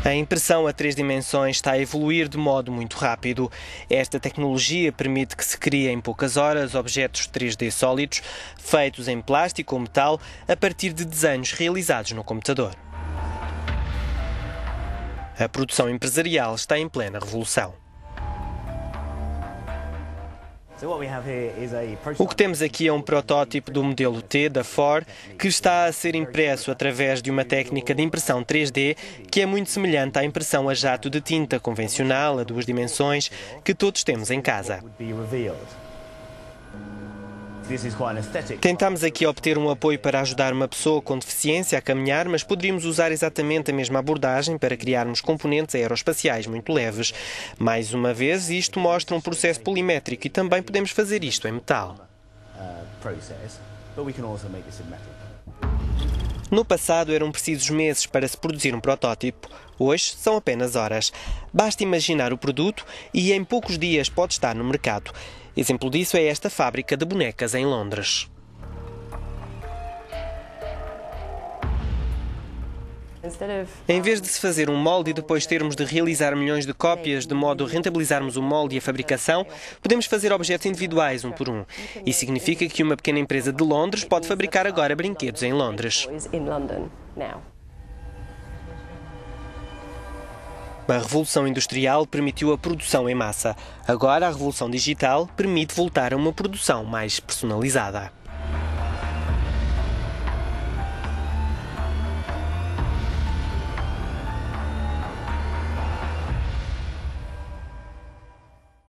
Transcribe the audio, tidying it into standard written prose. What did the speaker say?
A impressão a 3 dimensões está a evoluir de modo muito rápido. Esta tecnologia permite que se crie em poucas horas objetos 3D sólidos, feitos em plástico ou metal, a partir de desenhos realizados no computador. A produção empresarial está em plena revolução. O que temos aqui é um protótipo do modelo T da Ford que está a ser impresso através de uma técnica de impressão 3D que é muito semelhante à impressão a jato de tinta convencional a 2 dimensões que todos temos em casa. Tentámos aqui obter um apoio para ajudar uma pessoa com deficiência a caminhar, mas poderíamos usar exatamente a mesma abordagem para criarmos componentes aeroespaciais muito leves. Mais uma vez, isto mostra um processo polimétrico e também podemos fazer isto em metal. No passado eram precisos meses para se produzir um protótipo. Hoje são apenas horas. Basta imaginar o produto e em poucos dias pode estar no mercado. Exemplo disso é esta fábrica de bonecas em Londres. Em vez de se fazer um molde e depois termos de realizar milhões de cópias de modo a rentabilizarmos o molde e a fabricação, podemos fazer objetos individuais, um por um. Isso significa que uma pequena empresa de Londres pode fabricar agora brinquedos em Londres. A revolução industrial permitiu a produção em massa. Agora, a revolução digital permite voltar a uma produção mais personalizada.